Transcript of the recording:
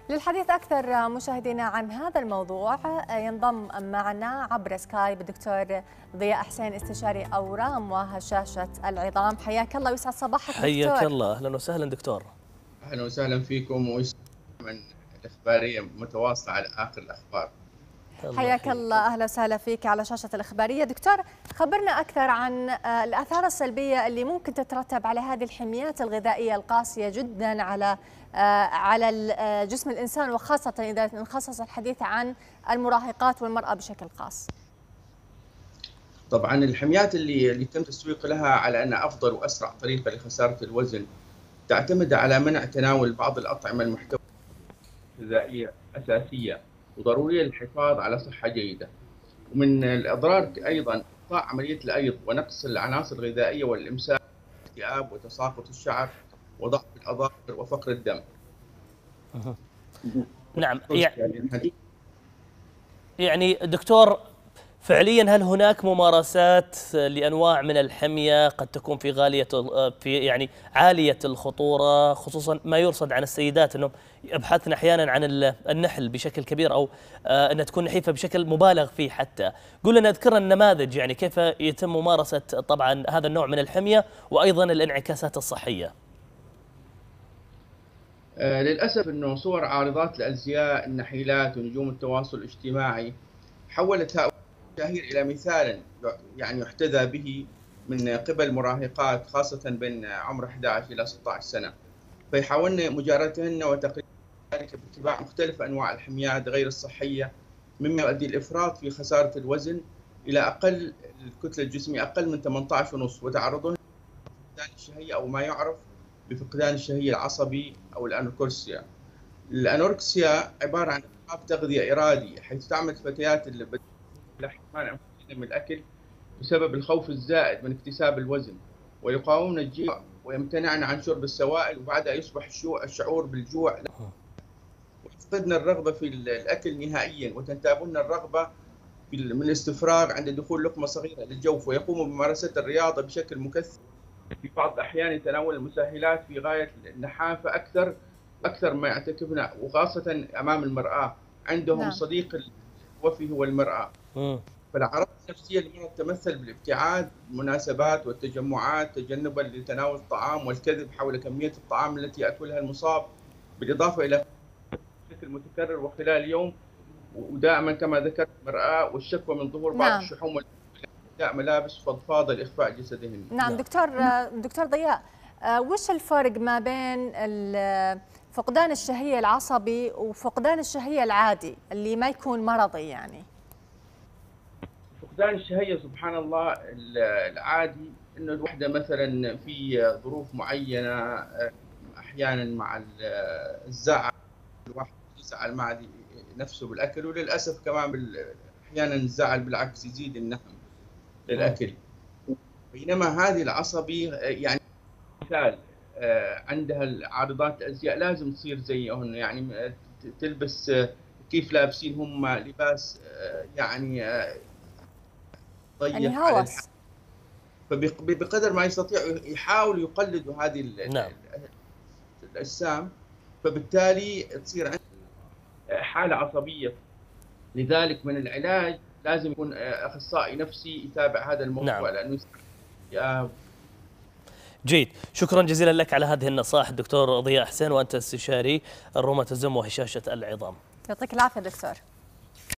للحديث أكثر مشاهدينا عن هذا الموضوع ينضم معنا عبر سكايب الدكتور ضياء حسين، استشاري أورام وهشاشة العظام. حياك الله ويسعد صباحك دكتور. حياك الله، أهلا وسهلا دكتور. أهلا وسهلا فيكم، من الإخبارية متواصلة على آخر الأخبار. حياك الله، أهلا وسهلا فيك على شاشة الإخبارية. دكتور، خبرنا أكثر عن الآثار السلبية اللي ممكن تترتب على هذه الحميات الغذائية القاسية جدا على جسم الإنسان، وخاصة إذا نخصص الحديث عن المراهقات والمرأة بشكل خاص. طبعا الحميات اللي يتم التسويق لها على أنها أفضل وأسرع طريقة لخسارة الوزن تعتمد على منع تناول بعض الأطعمة المحتوى غذائية أساسية وضرورية للحفاظ على صحة جيدة. ومن الأضرار أيضا إقطاع عملية الأيض ونقص العناصر الغذائية والإمساك، الاكتئاب وتساقط الشعر وضعف الأظافر وفقر الدم. نعم، يعني دكتور، فعليا هل هناك ممارسات لأنواع من الحمية قد تكون في عالية الخطورة، خصوصا ما يرصد عن السيدات أنهم يبحثن أحيانا عن النحل بشكل كبير، أو أنها تكون نحيفة بشكل مبالغ فيه حتى. قل لنا، اذكرنا النماذج، يعني كيف يتم ممارسة طبعا هذا النوع من الحمية وأيضا الانعكاسات الصحية. للأسف أنه صور عارضات الأزياء، النحيلات ونجوم التواصل الاجتماعي حولت هؤلاء المشاهير إلى مثال يعني يحتذى به من قبل مراهقات، خاصة بين عمر 11 إلى 16 سنة، فيحاولن مجاراتهن وتقليد ذلك باتباع مختلف أنواع الحميات غير الصحية، مما يؤدي الإفراط في خسارة الوزن إلى أقل الكتلة الجسمية، أقل من 18.5، وتعرضهن لفقدان الشهية أو ما يعرف بفقدان الشهية العصبي أو الأنوركسيا. الأنوركسيا عبارة عن اضطراب تغذية إرادي، حيث تعمل الفتيات اللي حرمان أنفسهن من الأكل بسبب الخوف الزائد من اكتساب الوزن، ويقاومن الجوع ويمتنعن عن شرب السوائل، وبعدها يصبح الشعور بالجوع، ويفقدن الرغبة في الأكل نهائيا، وتنتابهن الرغبة من الاستفراغ عند دخول لقمة صغيرة للجوف، ويقوموا بممارسة الرياضة بشكل مكثف. في بعض الأحيان يتناول المسهلات في غاية النحافة أكثر ما يعتكفن، وخاصة أمام المرآة. عندهم نعم. صديق الوفي هو المرأة. فالأعراض النفسية للمرض تمثل بالابتعاد المناسبات والتجمعات، تجنبا لتناول الطعام والكذب حول كمية الطعام التي يأكلها المصاب، بالإضافة إلى بشكل متكرر وخلال اليوم، ودائما كما ذكرت المرأة، والشكوى من ظهور بعض الشحوم ملابس فضفاضة لإخفاء جسدهن. نعم. دكتور ضياء، وش الفرق ما بين فقدان الشهية العصبي وفقدان الشهية العادي اللي ما يكون مرضي؟ يعني فقدان الشهية سبحان الله العادي انه الوحدة مثلا في ظروف معينة، احيانا مع الزعل، الواحد يزعل مع نفسه بالاكل، وللاسف كمان احيانا الزعل بالعكس يزيد النهم للاكل. بينما هذه العصبي يعني مثال عندها عارضات الازياء لازم تصير زيهم، يعني تلبس كيف لابسين هم لباس يعني ضيق على هوس، فبقدر ما يستطيع يحاول يقلدوا هذه الأجسام، فبالتالي تصير عنده حالة عصبية. لذلك من العلاج لازم يكون أخصائي نفسي يتابع هذا الموضوع. نعم. لأنه جيد، شكرا جزيلا لك على هذه النصائح الدكتور ضياء حسين، وأنت استشاري الروماتيزم وهشاشة العظام. يعطيك العافية دكتور.